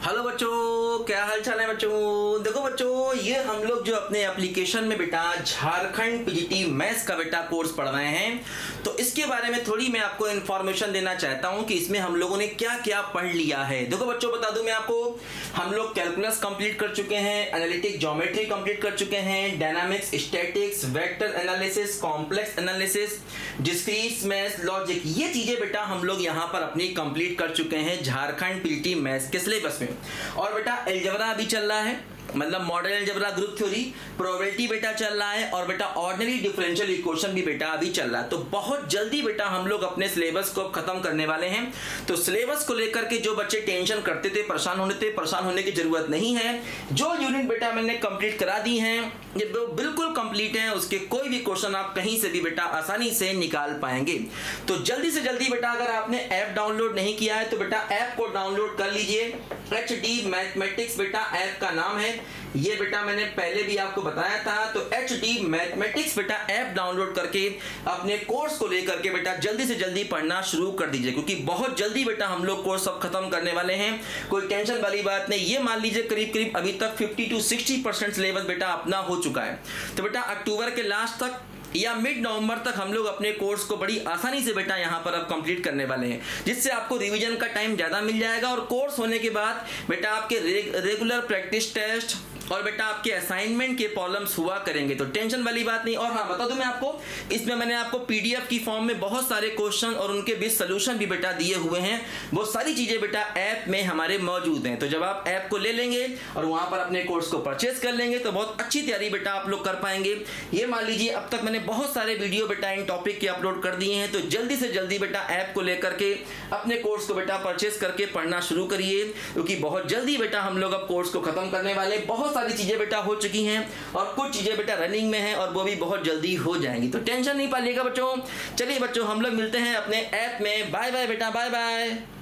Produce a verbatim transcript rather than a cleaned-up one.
Hello बच्चों, क्या हाल चाल है बच्चों। देखो बच्चों, ये हम लोग जो अपने एप्लीकेशन में बेटा झारखंड पीजीटी मैथ्स का बेटा कोर्स पढ़ रहे हैं, तो इसके बारे में थोड़ी मैं आपको इन्फॉर्मेशन देना चाहता हूं कि इसमें हम लोगों ने क्या क्या पढ़ लिया है। देखो बच्चों, बता दूं मैं आपको, हम लोग कैलकुलस कंप्लीट कर चुके हैं, एनालिटिक ज्योमेट्री कंप्लीट कर चुके हैं, dynamics, statics, vector analysis, complex analysis, discrete maths, logic, ये चीजें बेटा हम लोग यहाँ पर अपनी कंप्लीट कर चुके हैं झारखंड पीजीटी मैथ्स के सिलेबस में। और बेटा अलजेब्रा अभी चल रहा है, मतलब model algebra, group theory, probability बेटा चल रहा है, और बेटा ऑर्डिनरी डिफरेंशियल इक्वेशन भी बेटा अभी चल रहा है। तो बहुत जल्दी बेटा हम लोग अपने सिलेबस को खत्म करने वाले हैं। तो सिलेबस को लेकर के जो बच्चे टेंशन करते थे, परेशान होने थे, परेशान होने की जरूरत नहीं है। जो यूनिट बेटा मैंने कंप्लीट करा दी हैं, ये बिल्कुल कंप्लीट है, उसके कोई भी क्वेश्चन आप कहीं से भी बेटा आसानी से निकाल पाएंगे। तो जल्दी से जल्दी बेटा अगर आपने ऐप डाउनलोड नहीं किया है तो बेटा ऐप को डाउनलोड कर लीजिए। एच डी मैथमेटिक्स बेटा ऐप का नाम है, ये बेटा मैंने पहले भी आपको बताया था। तो एच डी मैथमेटिक्स बेटा ऐप डाउनलोड करके अपने कोर्स को लेकर के बेटा जल्दी से जल्दी पढ़ना शुरू कर दीजिए, क्योंकि बहुत जल्दी बेटा हम लोग कोर्स सब खत्म करने वाले हैं। कोई टेंशन वाली बात नहीं। ये मान लीजिए करीब करीब अभी तक fifty two sixty percent syllabus बेटा अपना हो चुका है। तो बेटा अक्टूबर के लास्ट तक या मिड नवंबर तक हम लोग अपने कोर्स को बड़ी आसानी से बेटा यहाँ पर अब कंप्लीट करने वाले हैं, जिससे आपको रिवीजन का टाइम ज़्यादा मिल जाएगा। और कोर्स होने के बाद बेटा आपके रे, रेगुलर प्रैक्टिस टेस्ट और बेटा आपके असाइनमेंट के प्रॉब्लम्स हुआ करेंगे, तो टेंशन वाली बात नहीं। और हाँ, बता दूं मैं आपको, इसमें मैंने आपको पीडीएफ की फॉर्म में बहुत सारे क्वेश्चन और उनके भी सॉल्यूशन भी बेटा दिए हुए हैं। वो सारी चीज़ें बेटा ऐप में हमारे मौजूद हैं। तो जब आप ऐप को ले लेंगे और वहाँ पर अपने कोर्स को परचेज कर लेंगे तो बहुत अच्छी तैयारी बेटा आप लोग कर पाएंगे। ये मान लीजिए अब तक मैंने बहुत सारे वीडियो बेटा इन टॉपिक के अपलोड कर दिए हैं, तो जल्दी से जल्दी बेटा ऐप को लेकर के अपने कोर्स को बेटा परचेज करके पढ़ना शुरू करिए, क्योंकि बहुत जल्दी बेटा हम लोग अब कोर्स को खत्म करने वाले। बहुत सारी चीजें बेटा हो चुकी हैं और कुछ चीजें बेटा रनिंग में हैं और वो भी बहुत जल्दी हो जाएंगी। तो टेंशन नहीं पालिएगा बच्चों। चलिए बच्चों, हम लोग मिलते हैं अपने ऐप में। बाय बाय बेटा, बाय बाय।